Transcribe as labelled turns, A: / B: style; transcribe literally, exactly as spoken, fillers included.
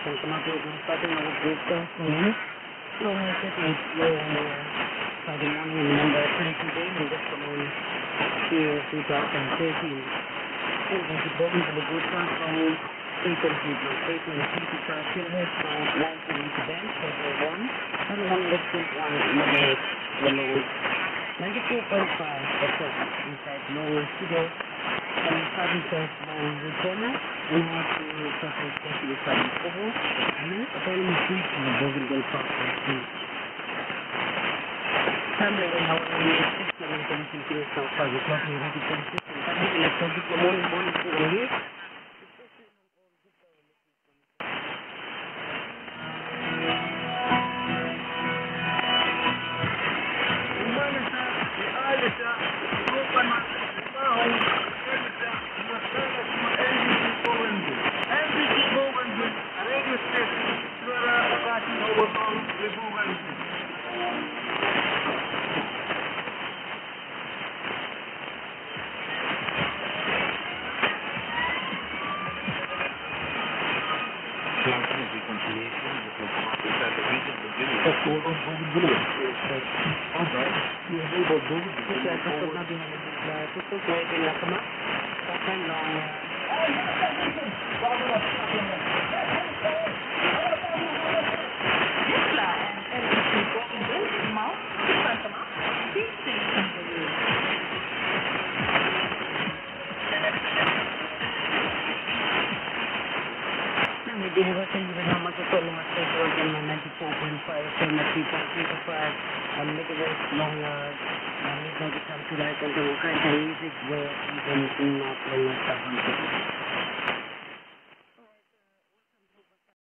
A: can come up with starting our group stuff. Mm-hmm. So I said like low on the Friday morning and number thirty days and just come on here to talk and thirteen. And then to go into the group stuff from eight and three plus eight and three to start till head so one to reach the bench for the one and one let's take one negative the low ninety-four point five percent inside low today. And starting test low returner and how to suffer especially starting over and then following street in the Bougainville Park street. Family when how we make six seven seventeen kilos now five o'clock we ready for the system. Family electronic the morning morning for here. They have said even how much it's all long as working ninety-four point five, seventy-three point eight five, and megahertz long hours, and midnight to come to light and the kind of music where even not long as seven.